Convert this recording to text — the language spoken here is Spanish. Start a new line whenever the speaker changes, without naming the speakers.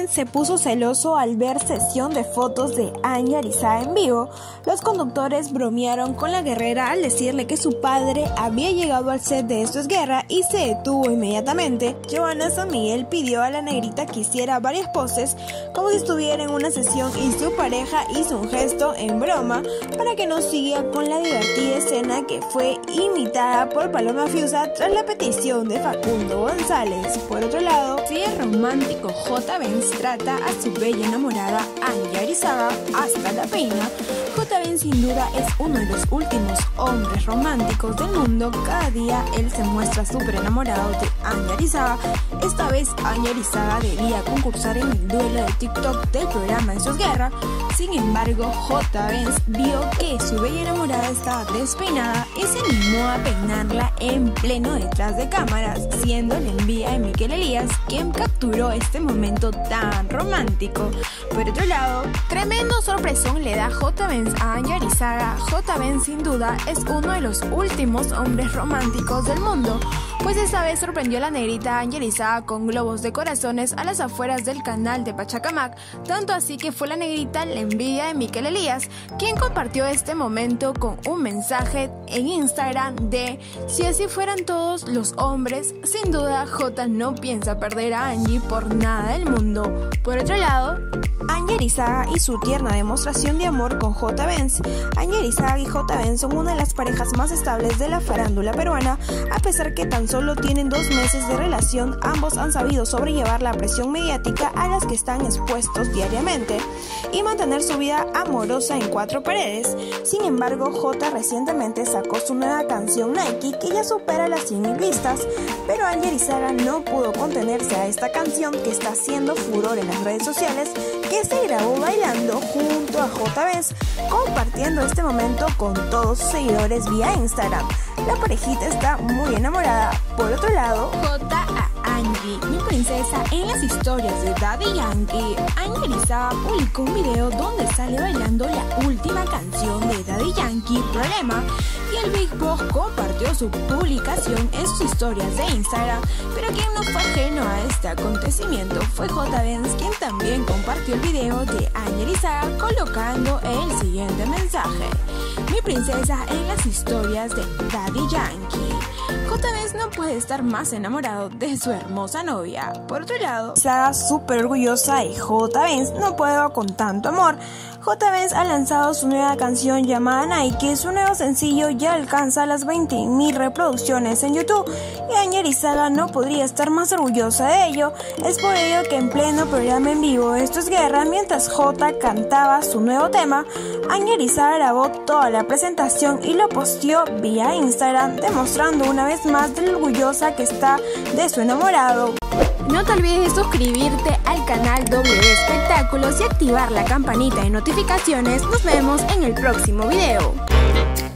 Benz se puso celoso al ver sesión de fotos de Angie Arizaga en vivo. Los conductores bromearon con la guerrera al decirle que su padre había llegado al set de Esto es Guerra y se detuvo inmediatamente. Johanna San Miguel pidió a la negrita que hiciera varias poses como si estuviera en una sesión y su pareja hizo un gesto en broma para que no siga con la divertida escena que fue imitada por Paloma Fiusa tras la petición de Facundo González. Por otro lado, si el romántico J. Benz trata a su bella enamorada Angie Arizaga hasta la peina, J. Benz sin duda es uno de los últimos hombres románticos del mundo. Cada día él se muestra súper enamorado de Angie Arizaga. Esta vez Angie Arizaga debía concursar en el duelo de TikTok del programa Esto es Guerra. Sin embargo, J. Benz vio que su bella enamorada estaba despeinada y se animó a peinarla en pleno detrás de cámaras, siendo la envidia de Miquel Elías quien capturó este momento tan romántico. Por otro lado, tremendo sorpresón le da J. Benz a Angie Arizaga. J. Benz sin duda es uno de los últimos hombres románticos del mundo, pues esta vez sorprendió a la negrita Angie Arizaga con globos de corazones a las afueras del canal de Pachacamac, tanto así que fue la negrita la envidia de Miquel Elías quien compartió este momento con un mensaje en Instagram de: si así fueran todos los hombres, sin duda J no piensa perder a Angie por nada del mundo. Por otro lado, Angie Arizaga y su tierna demostración de amor con J. Benz. Angie Arizaga y J. Benz son una de las parejas más estables de la farándula peruana. A pesar que tan solo tienen 2 meses de relación, ambos han sabido sobrellevar la presión mediática a las que están expuestos diariamente y mantener su vida amorosa en 4 paredes. Sin embargo, J recientemente sacó su nueva canción Nike, que ya supera las 100.000 vistas, pero Angie Arizaga no pudo contenerse a esta canción que está haciendo furor en las redes sociales, que se grabó bailando junto a J. Benz, compartiendo este momento con todos sus seguidores vía Instagram. La parejita está muy enamorada. Por otro lado, J. a Angie, mi princesa, en las historias de Daddy Yankee, Angie Arizaga publicó un video donde sale bailando la última canción de Daddy Yankee, Problema, y el Big Boss compartió su publicación en sus historias de Instagram, pero quien no fue ajeno a este acontecimiento fue J. Benz, quien también compartió el video de Angie Arizaga colocando el siguiente mensaje: mi princesa, en las historias de Daddy Yankee. J. Benz no puede estar más enamorado de su hermosa novia. Por otro lado, Arizaga súper orgullosa de J. Benz, no puedo con tanto amor. J. Benz ha lanzado su nueva canción llamada Nike. Su nuevo sencillo ya alcanza las 20.000 reproducciones en YouTube y Angie Arizaga no podría estar más orgullosa de ello. Es por ello que en pleno programa en vivo Esto es Guerra, mientras J cantaba su nuevo tema, Angie Arizaga grabó toda la presentación y lo posteó vía Instagram, demostrando una vez más de lo orgullosa que está de su enamorado. No te olvides de suscribirte al canal W Espectáculos y activar la campanita de notificaciones. Nos vemos en el próximo video.